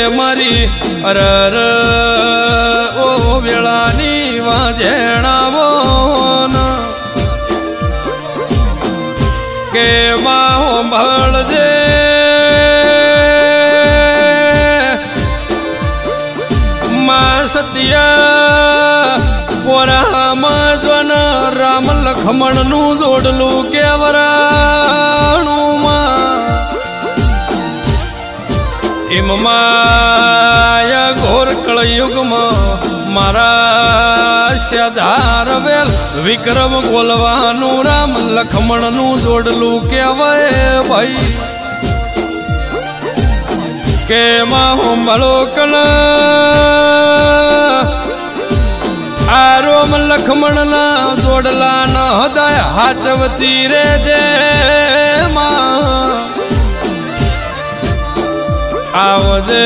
मारी अरर ओ वेळानी वाजेणावो के माहो भळजे मा सत्य राम जन राम लक्ष्मण नु जोडलू केवराणू इम माया घोर कलयुग मारा स्याधार वेल विक्रम गोलवानु राम लक्ष्मण नु जोडलू केवाय भाई के माहो भलो कल आरोम लक्ष्मण ना जोडला न हृदय हाचवती रे जे आवदे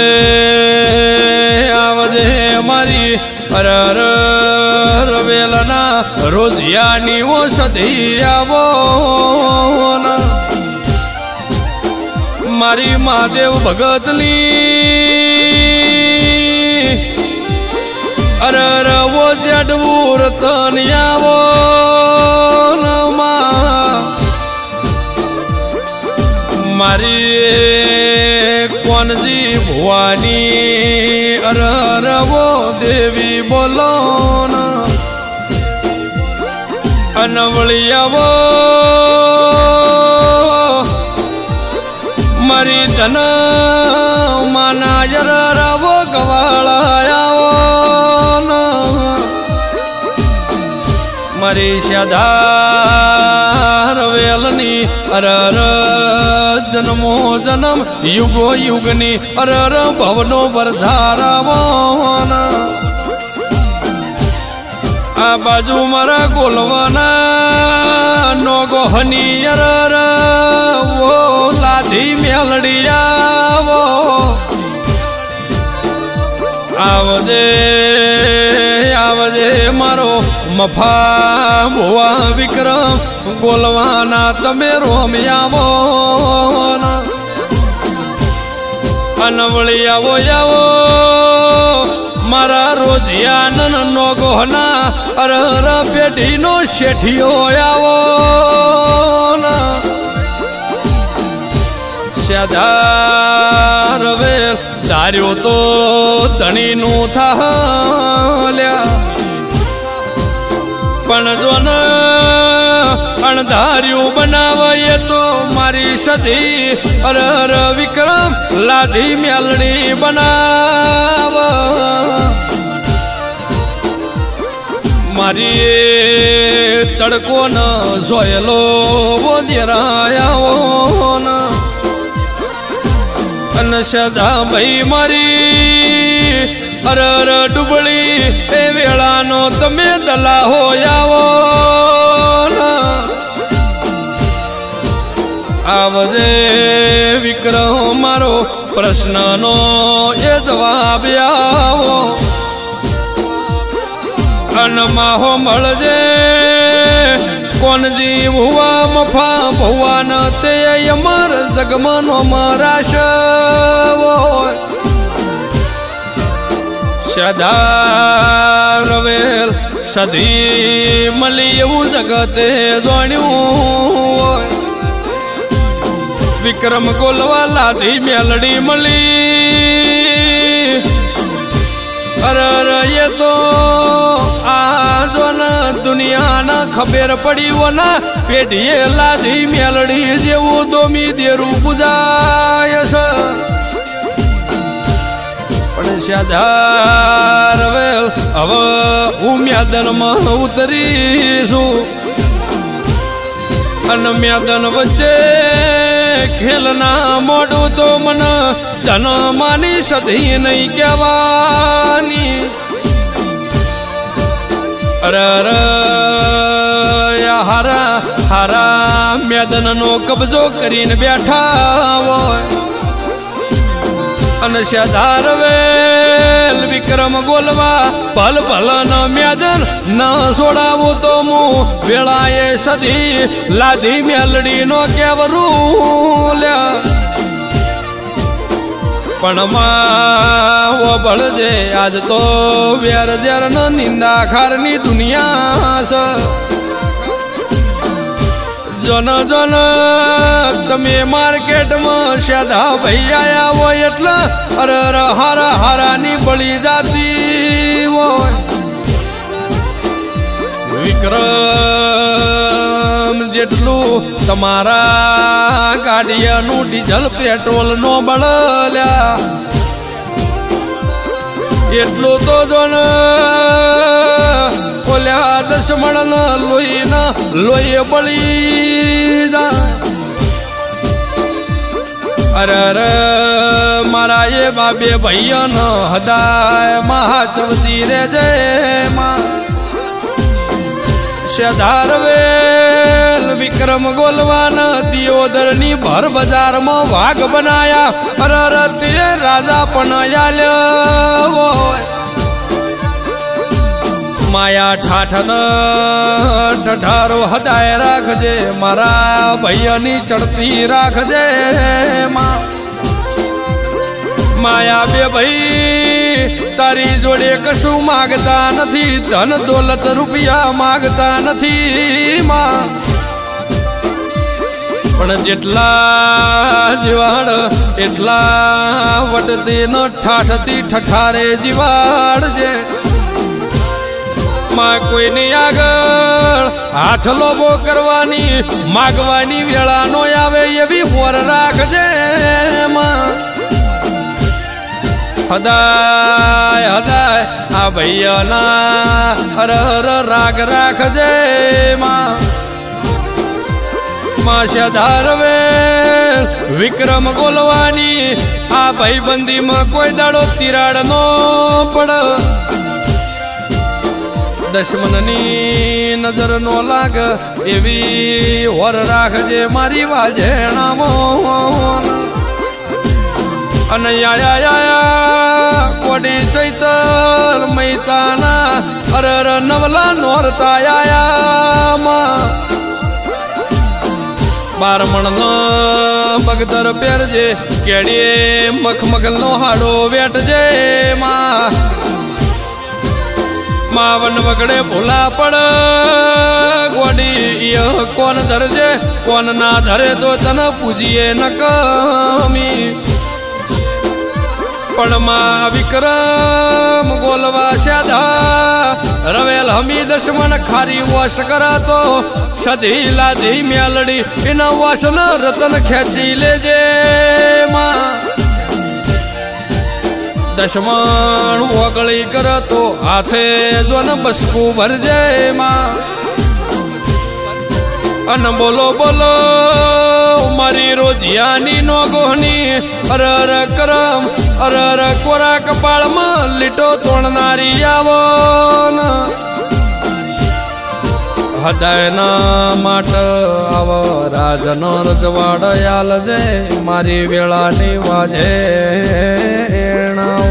आवदे मारी अरर रवेलना रोजियानी वो सधी आवो मारी महादेव भगतली अरर वो जडवूर तनियावो मारी कौन जी भुवानी अरर वो देवी बोलो न अनवलियावो मारी धन माना अरर वो गवाळायावो मारी स्याधार वेलनी अरर जन्मो जन्म युगो युगनी अरर भवनो बरधारावन आ बाजू मारा गोलवाना नोगोहनी अरर वो लाधी मेलड़िया वो आवदे आवदे मारो मफा भुआ विक्रम गोलवाना तमे रोमियावो अनवलियावो यावो मारा रोजियानन नोगोहना अरर पेटी नो शेठियो यावो स्याधार वेल धार्यो तो धणी नु थाल्या पण जोन अणधार्यू बनावे तो मारी सती अरर विक्रम लाधी मेलड़ी बनाव मारी तड़को न सोयलो वो देरायावो न अनशदा भाई मारी अरर डुबली ए वेळानो तमे दला हो यावो आवदे विक्रम मारो प्रश्न नो ये जवाब आवो अनमाहो मळजे कौन जीव हुआ मफा भुवन ते यमर जगमनो मराश स्याधार वेल सधी मली एवं जगते जोण्यू विक्रम गोलवाला धी मेलड़ी मली अरर ये तो आजोन दुनिया न खबर पड़ी वो ना पेढ़िए लाधी मेलड़ी जेवू दोमी देरू पूजायस पण स्याधार वेल अब उम्यादन में उतरीशू अन म्यादन वच्चे खेलना मोडू तो मन धन मानी सधी नहीं कहवानी अरर या हरा हरा मैदन नो कब्जो करीन बैठा वो अनस्याधार वेल विक्रम गोलवा पल पल न मैदन न सोड़ावू तो मुँह वेलाए सधी लाधी मेलड़ी नो केवरू पण वो बळजे आज तो व्यार जर न निंदा खारनी दुनिया जोन जोन तमे मार्केट में शादा भाई आया वो एटला अरे हारा हारानी बळी जाती वो विक्रम जेटलू तमारा गाड़ियानु डीजल पेट्रोल नो बळल्या एटलू तो जोन ओल्या दुश्मन लोई बळी जा अरे अरे मारा ये बाबे भैया न हदाय महाचवती रे जय माँ शेधारवेल विक्रम गोलवान दियोदरनी भर बाजार में वाघ बनाया अरे ते राजा पण आल्या वो माया ठाठन ठठारो हदाय राखजे मारा भैयानी चढ़ती राखजे माया बे भाई तारी जोड़े कशु मागता नथी धन दौलत रुपया मागता नथी मां पण जेटला जीवाड़ एटला वटती न ठाठती ठठारे जीवाड़ जे मां कोई नहीं आगळ हाथ लोबो करवानी मागवानी वेळा नो आवे एवी होर राखजे मां हदाय हदाय आ भैया ना हर हर राग राख दे मां शेधारवे विक्रम गोलवानी आ भाईबंदी में कोई दाड़ो तिराड़ नो पड़ दुश्मननी नजर नो लाग एवी होर राख जे मारी वाजेणा मोहन अनया कोडी चैतल मैताना अरर नवला नोरता आया बारमण नो बगदर पेरजे केड़ी मखमगल नो हाडो वेटजे मावन वगड़े भूला पड़ गोडी कोन धरजे कोन ना धरे तो तन पूजिए न कमी पण मां विक्रम गोलवा शादा रवेल हमी दुश्मन खारी वश करा तो सधी लाधी म्यालड़ी इन वशन रतन खेची लेजे मां दुश्मन वगड़ी कर तो हाथे जोन बसकू भरजे मां अन बोलो बोलो मारी रोजियानी नो गोहनी अरर करम अरर कोरा कपाल में लिटो तोड़नारी आवो हदाय ना माट आवो राजनो रजवाड़ याल जे मारी वेळा नी वाजे